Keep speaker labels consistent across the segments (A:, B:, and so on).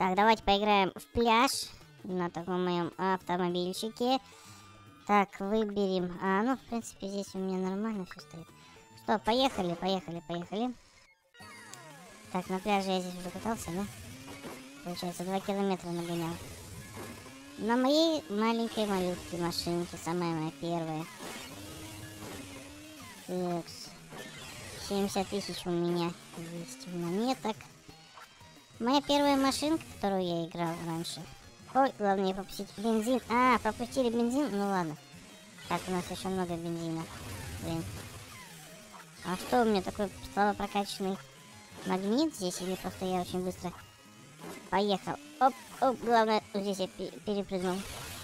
A: Так, давайте поиграем в пляж на таком моем автомобильчике. Так, выберем. Ну, в принципе, здесь у меня нормально все стоит. Что, поехали. Так, на пляже я здесь уже катался, да? Получается, 2 километра нагонял. На моей маленькой малютке машинке, самая моя первая. Так, 70 тысяч у меня есть монеток. Моя первая машинка, которую я играл раньше. Ой, главное пропустить бензин. Пропустили бензин? Ну ладно. Так, у нас еще много бензина. Блин. А что у меня такой слабопрокачанный магнит здесь? Или просто я очень быстро поехал? Оп, главное, здесь я перепрыгнул.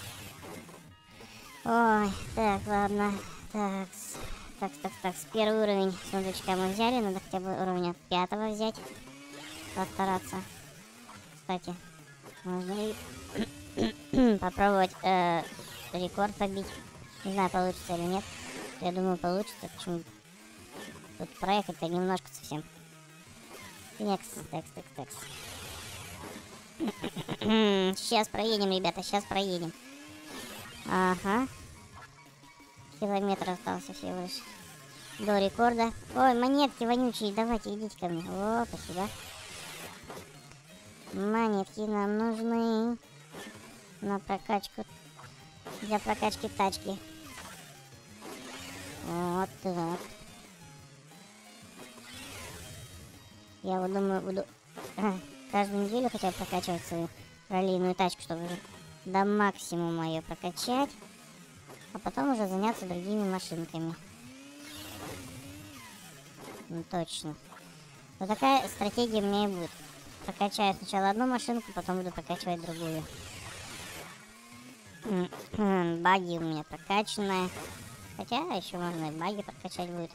A: Ой, так, ладно. Так, первый уровень сундучка мы взяли. Надо хотя бы уровня 5 взять. Постараться. Кстати, можно и попробовать рекорд побить. Не знаю, получится или нет. Я думаю, получится. Почему? Тут проехать-то немножко совсем. Такс. Сейчас проедем, ребята, сейчас проедем. Ага. Километр остался всего лишь до рекорда. Ой, монетки вонючие, давайте, идите ко мне. О, спасибо. Монетки нам нужны на прокачку, для прокачки тачки. Вот так. Я вот думаю, буду каждую неделю хотя бы прокачивать свою раллийную тачку, чтобы уже до максимума ее прокачать, а потом уже заняться другими машинками. Ну точно. Вот такая стратегия у меня и будет. Прокачаю сначала одну машинку, потом буду прокачивать другую. Баги у меня прокачанная. Хотя еще можно и баги прокачать будет.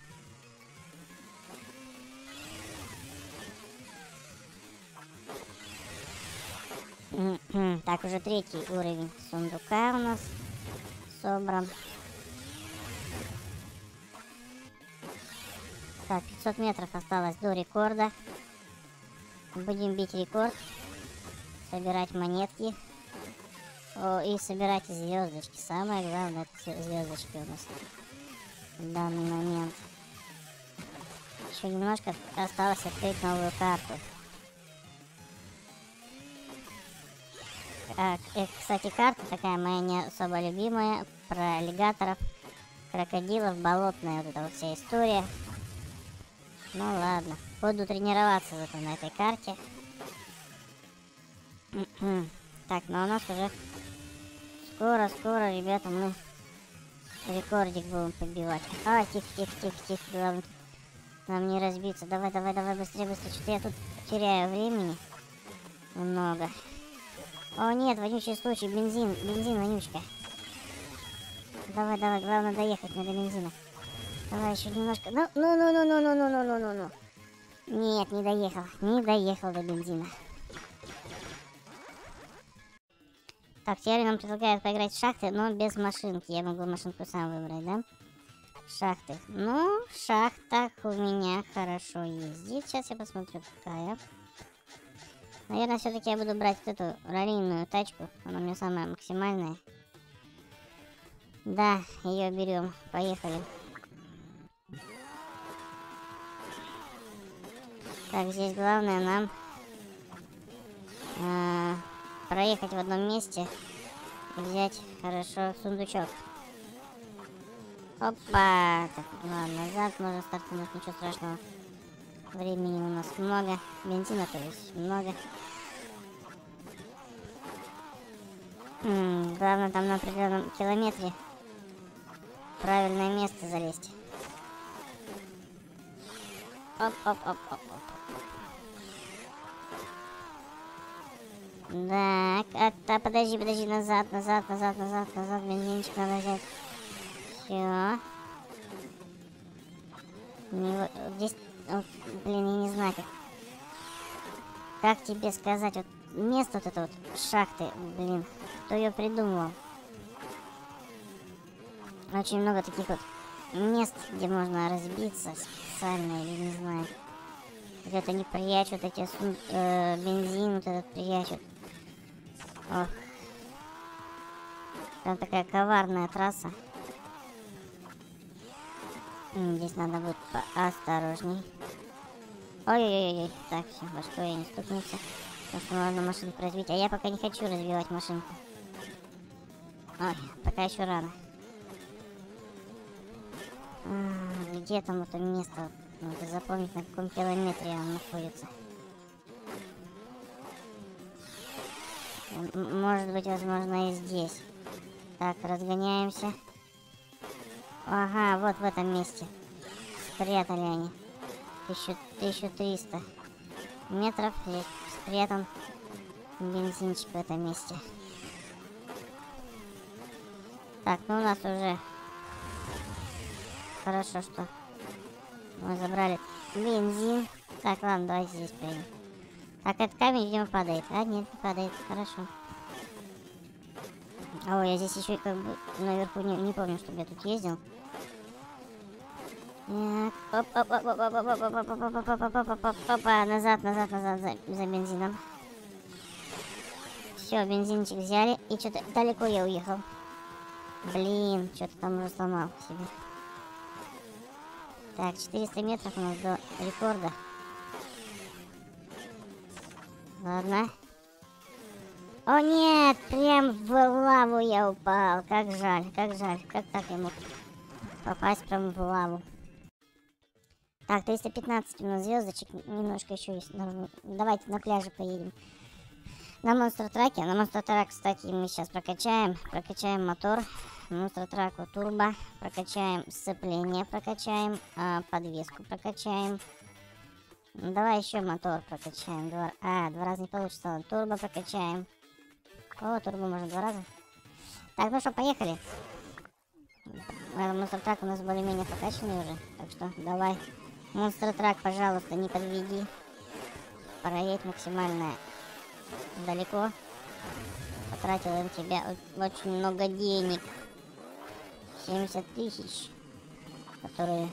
A: Так, уже 3-й уровень сундука у нас собран. Так, 500 метров осталось до рекорда. Будем бить рекорд. Собирать монетки. И собирать звездочки. Самое главное, это звездочки у нас в данный момент. Еще немножко осталось открыть новую карту. Кстати, карта такая моя не особо любимая. Про аллигаторов, крокодилов, болотная вот эта вот вся история. Ну ладно. Буду тренироваться зато на этой карте. Так, но у нас уже скоро, ребята, мы рекордик будем побивать. Тихо. Главное, нам не разбиться. Давай, быстрее. Что-то я тут теряю времени. Много. О, нет, вонючий случай. Бензин, вонючка. Давай, главное доехать мне до бензина. Давай еще немножко. Ну. Нет, не доехал до бензина. Так, теперь нам предлагают поиграть в шахты, но без машинки. Я могу машинку сам выбрать, да? Шахты. Ну, в шахтах у меня хорошо ездит. Сейчас я посмотрю, какая. Наверное, все-таки я буду брать вот эту раллийную тачку. Она у меня самая максимальная. Да, ее берем. Поехали. Так, здесь главное нам проехать в одном месте и взять хорошо сундучок. Опа! Так, ладно, назад можно стартануть, ничего страшного. Времени у нас много. Бензина, то есть, много. Главное там на определенном километре правильное место залезть. Оп. Так, подожди, назад, бензинчик надо взять. Все. Здесь, блин, я не знаю, как тебе сказать, вот место вот это вот, шахты, блин, кто ее придумал? Очень много таких вот мест, где можно разбиться специально, или не знаю. Где-то не прячут эти бензин, вот этот прячут. Ох. Там такая коварная трасса. Здесь надо будет поосторожней. Ой-ой-ой. Так, все, во что я не стукнулся. Потому что можно машинку разбить. А я пока не хочу разбивать машинку. Ой, пока еще рано. Где там это место? Надо запомнить, на каком километре он находится. Может быть, возможно, и здесь. Так, разгоняемся. Ага, вот в этом месте. Спрятали они. 1300 метров. Здесь спрятан бензинчик в этом месте. Так, ну у нас уже... Хорошо, что мы забрали бензин. Так, ладно, давайте здесь поедем. Так, этот камень, видимо, падает. А, нет, не падает. Хорошо. Ой, я здесь еще как бы наверху не помню, чтобы я тут ездил. Так, опа, назад за бензином. Все, бензинчик взяли. И что-то далеко я уехал. Блин, что-то там уже сломал себе. Так, 400 метров у нас до рекорда. Ладно. О нет, прям в лаву я упал. Как жаль, как жаль. Как так я мог попасть прям в лаву? Так, 315 у нас звездочек. Немножко еще есть. Давайте на пляже поедем. На монстр-траке. На монстр-трак, кстати, мы сейчас прокачаем. Прокачаем мотор. Монстр-траку турбо. Прокачаем сцепление. Прокачаем подвеску. Прокачаем. Давай еще мотор прокачаем. Два раза не получится. Турбо прокачаем. О, турбо можно 2 раза. Так, ну что, поехали. Монстр-трак у нас более-менее прокачанный уже. Так что давай. Монстр-трак, пожалуйста, не подведи. Проедь максимально далеко. Потратил на тебя очень много денег. 70 тысяч. Которые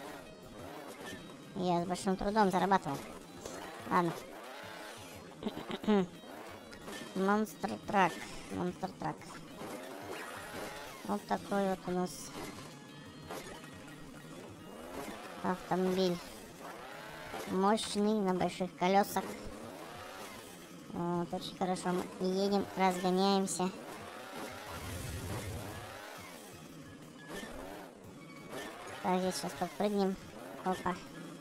A: я с большим трудом зарабатывал. Ладно. Монстр-трак. Монстр-трак. Вот такой вот у нас автомобиль. Мощный, на больших колесах. Вот, очень хорошо. Мы едем, разгоняемся. Так, здесь сейчас подпрыгнем. Опа.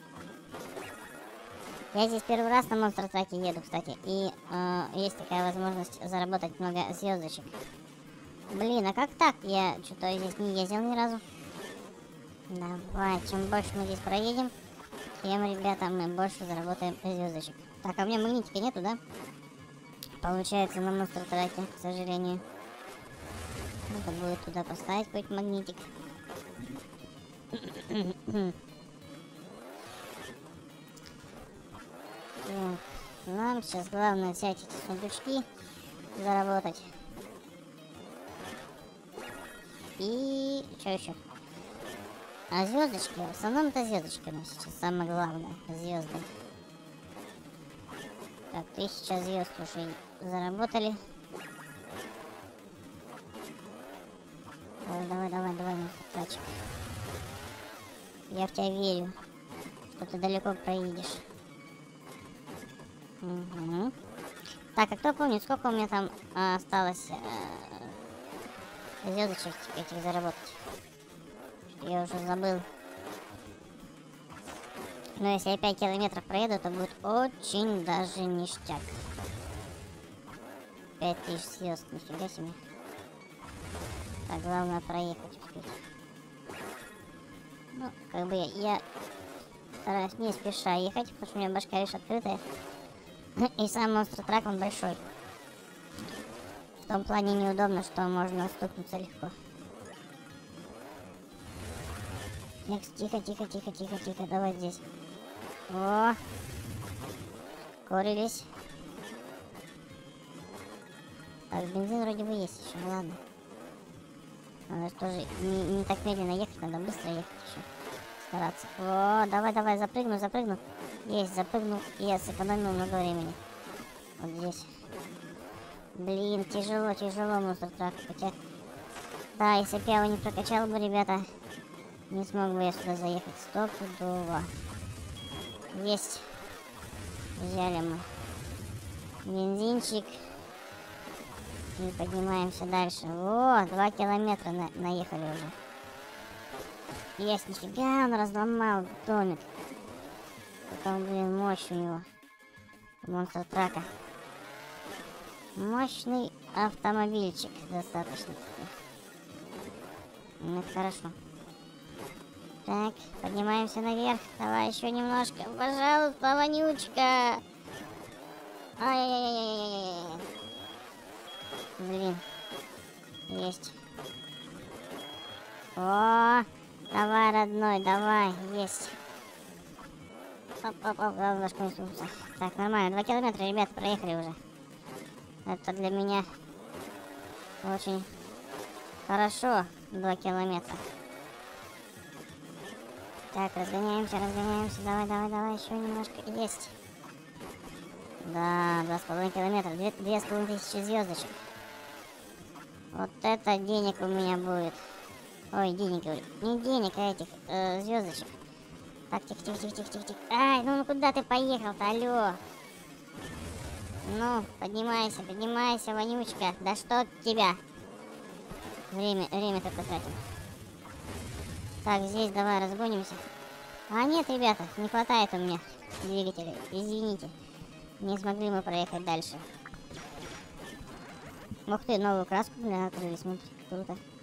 A: Я здесь первый раз на монстр-траке еду, кстати. И есть такая возможность заработать много звездочек. Блин, а как так? Я что-то здесь не ездил ни разу. Давай, чем больше мы здесь проедем, тем, ребята, мы больше заработаем звездочек. Так, а у меня магнитика нету, да? Получается, на монстр-траке, к сожалению. Надо будет туда поставить какой-то магнитик. Нам сейчас главное взять эти сундучки, заработать. И что еще? А звездочки, в основном это звездочки у нас сейчас самое главное, звезды. Так, 1000 звезд уже заработали. Давай, монстр-трачек. Я в тебя верю, что ты далеко проедешь. Угу. Так, а кто помнит, сколько у меня там осталось звездочек этих заработать? Я уже забыл. Но если я 5 километров проеду, то будет очень даже ништяк. 5000 звезд, нифига себе. Так, главное проехать успеть. Ну, как бы я стараюсь не спеша ехать, потому что у меня башка лишь открытая. И сам монстр-трак, он большой. В том плане неудобно, что можно стукнуться легко. Тихо, давай здесь. О, скорились. Так, бензин вроде бы есть еще, ладно. Надо тоже не так медленно ехать, надо быстро ехать еще. Стараться. О, давай, запрыгну. Есть, запрыгнул, и я сэкономил много времени. Вот здесь. Блин, тяжело, тяжело монстр трак. Хотя... Да, если бы я его не прокачал бы, ребята, не смог бы я сюда заехать. Стопудово. Есть. Взяли мы бензинчик. И поднимаемся дальше. О, 2 километра наехали уже. Есть, нифига, он разломал домик. Потом, блин, мощь у него. Монстр трака. Мощный автомобильчик достаточно. Это хорошо. Так, поднимаемся наверх. Давай еще немножко. Пожалуйста, вонючка. Ай-яй-яй-яй-яй-яй. Блин. Есть. О, давай, родной, давай. Есть. Оп-оп-оп, немножко не слушался. Так, нормально. 2 километра, ребят, проехали уже. Это для меня очень хорошо. 2 километра. Так, разгоняемся, разгоняемся. Давай, давай, давай, еще немножко. Есть. Да, 2,5 километра. 2500 звездочек. Вот это денег у меня будет. Ой, денег, говорю. Не денег, а этих звездочек. Так, тихо, тихо, тихо, тихо, тихо, тихо. Ай, ну куда ты поехал-то, алло? Ну, поднимайся, поднимайся, вонючка. Да что тебя? Время только тратим. Так, здесь давай разгонимся. А нет, ребята, не хватает у меня двигателя. Извините. Не смогли мы проехать дальше. Ух ты, новую краску, блин, открыли, смотри, круто.